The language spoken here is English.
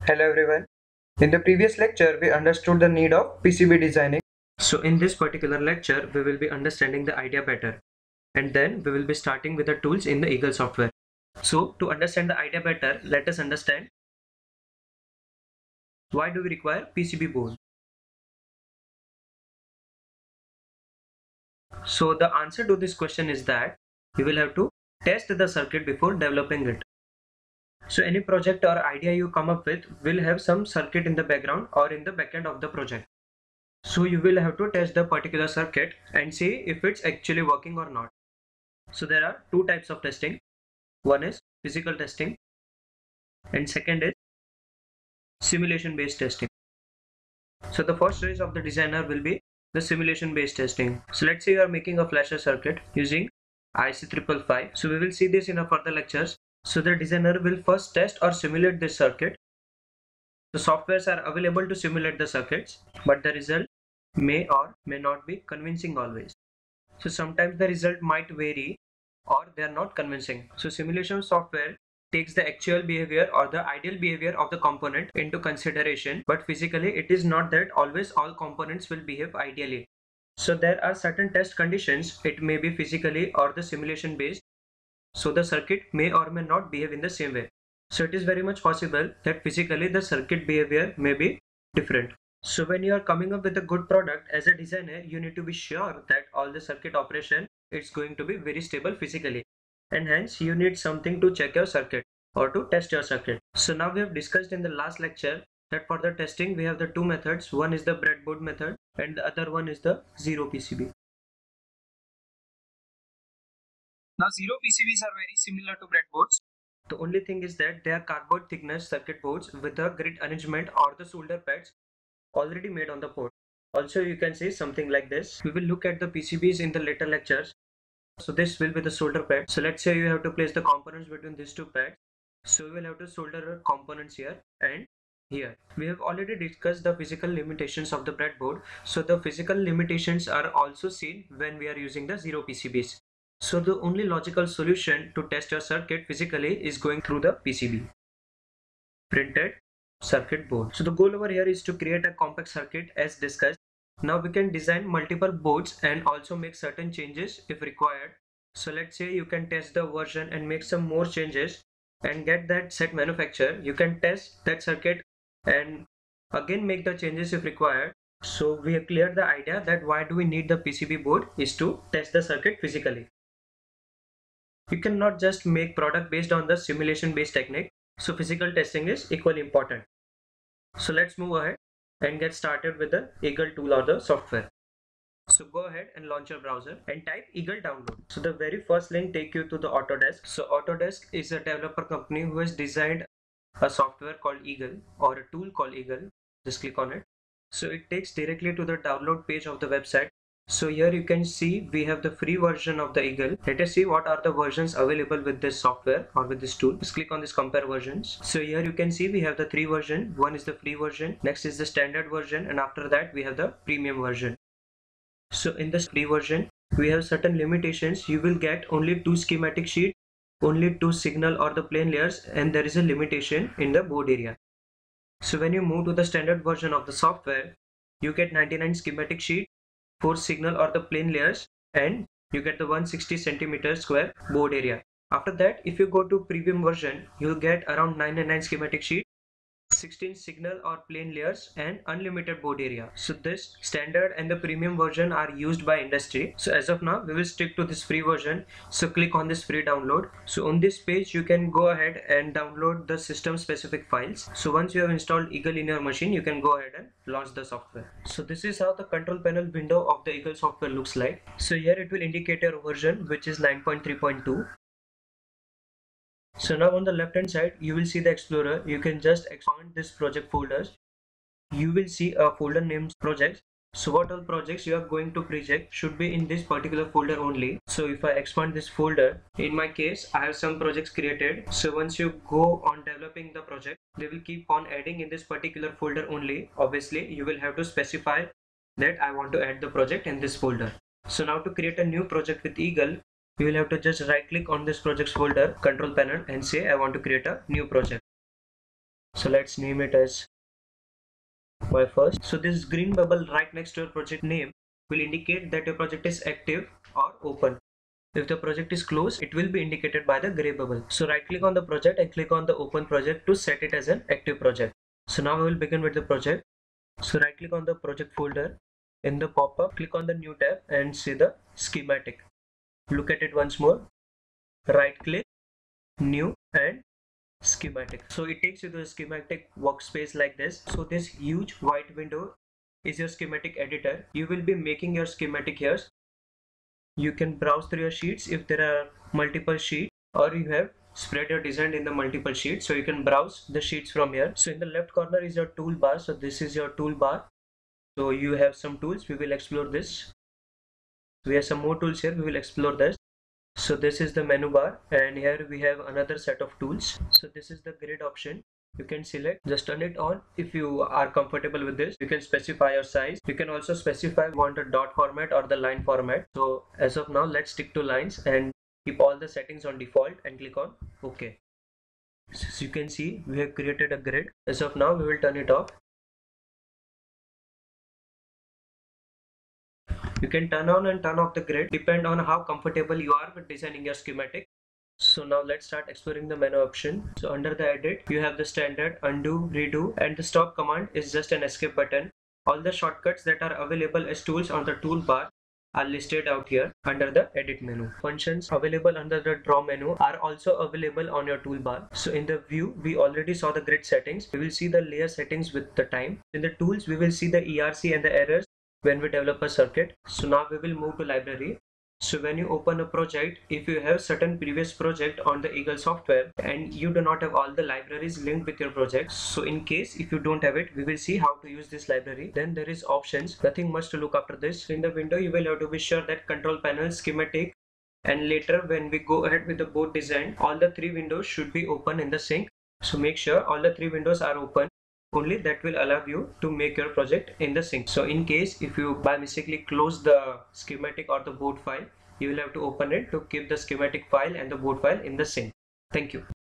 Hello everyone. In the previous lecture, we understood the need of PCB designing. So in this particular lecture, we will be understanding the idea better. And then we will be starting with the tools in the Eagle software. So to understand the idea better, let us understand why do we require PCB board. So the answer to this question is that you will have to test the circuit before developing it. So any project or idea you come up with will have some circuit in the background or in the backend of the project. So you will have to test the particular circuit and see if it's actually working or not. So there are two types of testing. One is physical testing and second is simulation based testing. So the first choice of the designer will be the simulation based testing. So let's say you are making a flasher circuit using IC555. So we will see this in our further lectures. So the designer will first test or simulate this circuit. The softwares are available to simulate the circuits, but the result may or may not be convincing always. So sometimes the result might vary or they are not convincing. So simulation software takes the actual behavior or the ideal behavior of the component into consideration, but physically it is not that always all components will behave ideally. So there are certain test conditions. It may be physically or the simulation based. So the circuit may or may not behave in the same way. So it is very much possible that physically the circuit behavior may be different. So when you are coming up with a good product as a designer, you need to be sure that all the circuit operation is going to be very stable physically, and hence you need something to check your circuit or to test your circuit. So now we have discussed in the last lecture that for the testing we have the two methods. One is the breadboard method and the other one is the zero PCB. Now zero PCBs are very similar to breadboards. The only thing is that they are cardboard thickness circuit boards with a grid arrangement or the solder pads already made on the board. Also you can see something like this. We will look at the PCBs in the later lectures. So this will be the solder pad. So let's say you have to place the components between these two pads. So we will have to solder components here and here. We have already discussed the physical limitations of the breadboard. So the physical limitations are also seen when we are using the zero PCBs. So the only logical solution to test your circuit physically is going through the PCB. Printed circuit board. So the goal over here is to create a compact circuit as discussed. Now we can design multiple boards and also make certain changes if required. So let's say you can test the version and make some more changes and get that set manufacturer. You can test that circuit and again make the changes if required. So we have cleared the idea that why do we need the PCB board is to test the circuit physically. You cannot just make product based on the simulation based technique. So physical testing is equally important. So let's move ahead and get started with the Eagle tool or the software. So go ahead and launch your browser and type Eagle download. So the very first link take you to the Autodesk. So Autodesk is a developer company who has designed a software called Eagle or a tool called Eagle. Just click on it. So it takes directly to the download page of the website. So here you can see we have the free version of the Eagle. Let us see what are the versions available with this software or with this tool. Just click on this compare versions. So here you can see we have the three versions. One is the free version, next is the standard version, and after that we have the premium version. So in this free version we have certain limitations. You will get only two schematic sheets, only two signal or the plane layers, and there is a limitation in the board area. So when you move to the standard version of the software, you get 99 schematic sheet, 4 signal or the plane layers, and you get the 160 centimeter square board area. After that, if you go to premium version, you'll get around 99 schematic sheet, 16 signal or plane layers, and unlimited board area. So this standard and the premium version are used by industry. So as of now we will stick to this free version. So click on this free download. So on this page you can go ahead and download the system specific files. So once you have installed Eagle in your machine, you can go ahead and launch the software. So this is how the control panel window of the Eagle software looks like. So here it will indicate your version, which is 9.3.2. So now on the left hand side you will see the Explorer. You can just expand this project folders. You will see a folder named projects. So what all projects you are going to project should be in this particular folder only. So if I expand this folder, in my case I have some projects created. So once you go on developing the project, they will keep on adding in this particular folder only. Obviously you will have to specify that I want to add the project in this folder. So now to create a new project with Eagle, you will have to just right click on this projects folder control panel and say I want to create a new project. So let's name it as my first. So this green bubble right next to your project name will indicate that your project is active or open. If the project is closed, it will be indicated by the gray bubble. So right click on the project and click on the open project to set it as an active project. So now we will begin with the project. So right click on the project folder. In the pop-up, click on the new tab and see the schematic. Look at it once more. Right click, new, and schematic. So it takes you to a schematic workspace like this. So this huge white window is your schematic editor. You will be making your schematic here. You can browse through your sheets if there are multiple sheets, or you have spread your design in the multiple sheets, so you can browse the sheets from here. So in the left corner is your toolbar. So this is your toolbar. So you have some tools. We will explore this. We have some more tools here. We will explore this. So this is the menu bar, and here we have another set of tools. So this is the grid option. You can select, just turn it on if you are comfortable with this. You can specify your size. You can also specify you want a dot format or the line format. So as of now, let's stick to lines and keep all the settings on default and click on OK. So as you can see, we have created a grid. As of now, we will turn it off. You can turn on and turn off the grid, depend on how comfortable you are with designing your schematic. So now let's start exploring the menu option. So under the edit, you have the standard, undo, redo, and the stop command is just an escape button. All the shortcuts that are available as tools on the toolbar are listed out here under the edit menu. Functions available under the draw menu are also available on your toolbar. So in the view, we already saw the grid settings. We will see the layer settings with the time. In the tools, we will see the ERC and the errors when we develop a circuit. So now we will move to library. So when you open a project, if you have certain previous project on the Eagle software and you do not have all the libraries linked with your project, so in case if you don't have it, we will see how to use this library. Then there is options, nothing much to look after this. In the window, you will have to be sure that control panel, schematic, and later when we go ahead with the board design, all the three windows should be open in the sync. So make sure all the three windows are open. Only that will allow you to make your project in the sync. So in case if you by mistakenly close the schematic or the board file, you will have to open it to keep the schematic file and the board file in the sync. Thank you.